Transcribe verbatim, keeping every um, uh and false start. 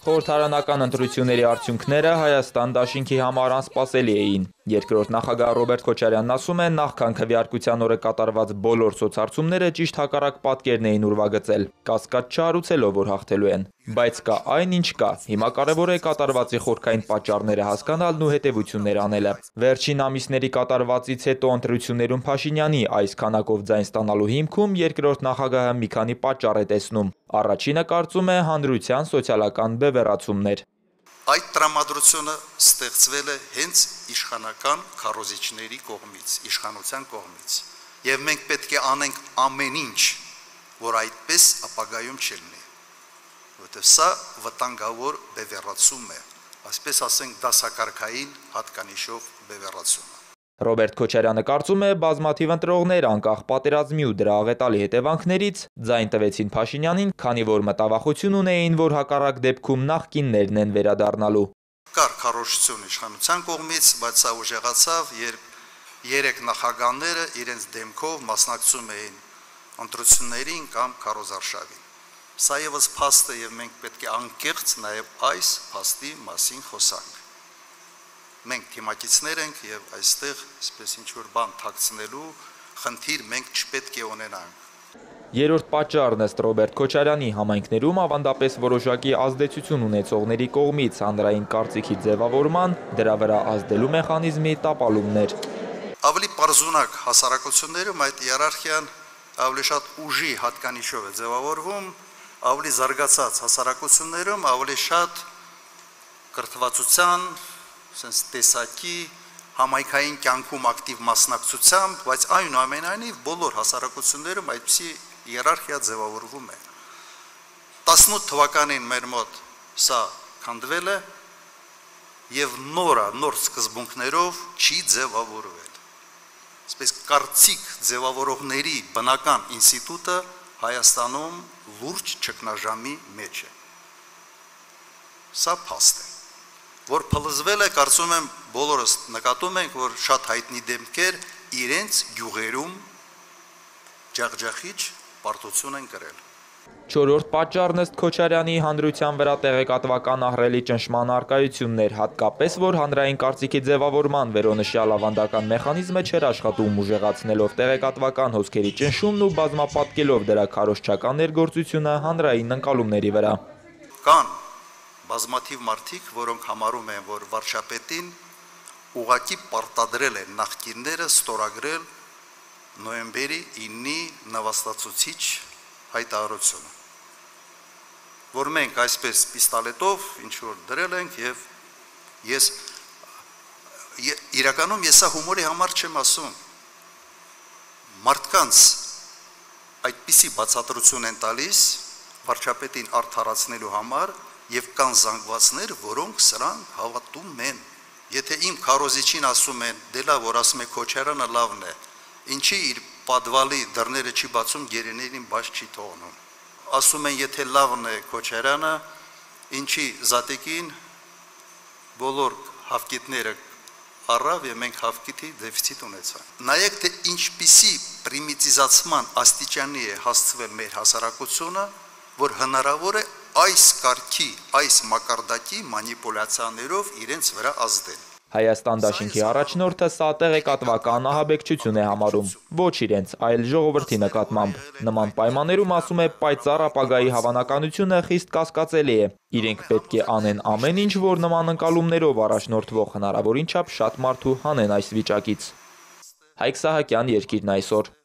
Խորհրդարանական ընտրությունների արդյունքները Հայաստան դաշինքի համար անսպասելի էին։ Երկրորդ նախագահ Ռոբերտ Քոչարյանն ասում է, նախքան քվեարկության օրը կատարված բոլոր սոցհարցումները ճիշտ հակառակ պատկերն էին ուրվագծել, կասկած չհարուցելով, որ հաղթելու են։ Բայց կա այն, ինչ կա։ Հիմա կարևոր է կատարվածի խորքային պատճառները հասկանալն ու հետևություններ անելը։ Վերջին ամիսների կատարվածից հետո ընտրություններում Փաշինյանի այս քանակով ձայն ստանալու հիմքում երկրորդ նախագահը մի քանի պատճառ է տեսնում։ Առաջինը, կարծում է, հանրության սոցիալական բևեռացումներ։ Այդ տրամադրությունը ստեղծվել է հենց իշխանական քարոզիչների կողմից, իշխանության կողմից։ Եվ մենք պետք է անենք ամեն ինչ, որ այդպես ապագայում չլինի։ Որտեղ սա վտանգավոր բևեռացում է, այսպես ասենք դասակարգային հատկանիշով բևեռացումը։ Ռոբերտ Քոչարյանը կարծում է, բազմաթիվ ընտրողներ անկախ պատերազմի ու դրա աղետալի հետևանքներից ձայն տվեցին Փաշինյանին, քանի որ մտավախություն ունեին, որ հակառակ դեպքում նախկիններն են վերադառնալու։ Կար քարոզչություն իշխանության կողմից, բայց սա ուժեղացավ, երբ երեք նախագահները իրենց դեմքով մասնակցում էին ընտրություններին կամ քարոզարշավին։ Սա ևս փաստ է, եւ մենք պետք է անկեղծ նաեւ այս փաստի մասին խոսանք։ Մենք թիմակիցներ ենք եւ այստեղ այսպես ինչ որ բան թաքցնելու խնդիր մենք չպետք է ունենանք։ Երրորդ պատճառն ըստ Ռոբերտ Քոչարյանի համայնքներում ավանդապես որոշակի ազդեցություն ունեցողների կողմից հանրային կարծիքի ձևավորման, դրա վրա ազդելու մեխանիզմի տապալումներ։ Ավելի պարզունակ հասարակություններում այդ իերարխիան ավելի շատ ուժի հատկանիշով է ձևավորվում, ավելի զարգացած հասարակություններում ավելի շատ կրթվածության, sense տեսակի համայնքային կյանքում ակտիվ մասնակցությամբ, բայց այնուամենայնիվ բոլոր հասարակություններում այդպիսի իերարխիա ձևավորվում է։ տասնութ թվականին մեր մոտ սա քանդվել է եւ նորա նոր սկզբունքներով չի ձևավորվել։ Այսպես կարծիք ձևավորողների բնական ինստիտուտը Հայաստանում լուրջ ճգնաժամի մեջ է։ Սա փաստ է, որ փլզվել է, կարծում եմ բոլորս նկատում ենք, որ շատ հայտնի դեմքեր իրենց գյուղերում ջախջախիչ պարտություն են կրել։ Չորրորդ պատճառն ըստ Քոչարյանի հանրության վրա տեղեկատվական ահռելի ճնշման առկայություններ, հատկապես որ հանրային կարծիքի ձևավորման վերոնշյալ ավանդական մեխանիզմը չէր աշխատում ուժեղացնելով տեղեկատվական հոսքերի ճնշումն ու բազմապատկելով դրա քարոզչական ներգործությունը հանրային ընկալումների վրա։ Կան բազմաթիվ մարդիկ, որոնք համարում են, որ վարչապետին ուղղակի պարտադրել են նախկինները ստորագրել նոյեմբերի իննի նվաստացուցիչ հայտարարությունը, որ մենք այսպես պիստոլետով ինչ որ դրել ենք եւ ես իրականում ես սա հումորի համար չեմ ասում, մարդկանց այդպիսի բացատրություն են տալիս վարչապետին արդարացնելու համար եւ կան զանգվածներ, որոնք սրան հավատում են։ Եթե իմ քարոզիչին ասում են, դե լավ, որ ասում է Քոչարյանը լավն է, ինչի իր պատվալի դռները չի բացում, գերիներին բաց չի թողնում։ Ասում են, եթե լավն է Քոչարյանը, ինչի Զատեկին բոլոր հավկիթները առավ եւ մենք հավկիթի դեֆիցիտ ունեցանք։ Նայեք, թե ինչպիսի պրիմիտիզացման աստիճանի է հասցվել մեր հասարակությունը, որ հնարավոր է այս կարգի, այս մակարդակի մանիպուլյացիաներով իրենց վրա ազդել։ Հայաստան դաշինքի առաջնորդը սա տեղեկատվական ահաբեկչություն է համարում, ոչ իրենց, այլ ժողովրդի նկատմամբ։ Նման պայմաններում, ասում է, պայծառ ապագայի հավանականությունը խիստ կասկածելի է։ Իրենք պետք է անեն ամեն ինչ, որ նման ընկալումներով առաջնորդվող հնարավորին չափ շատ մարդու հանեն այս վիճակից։ Հայկ Սահակյան, Երկիրն այսօր։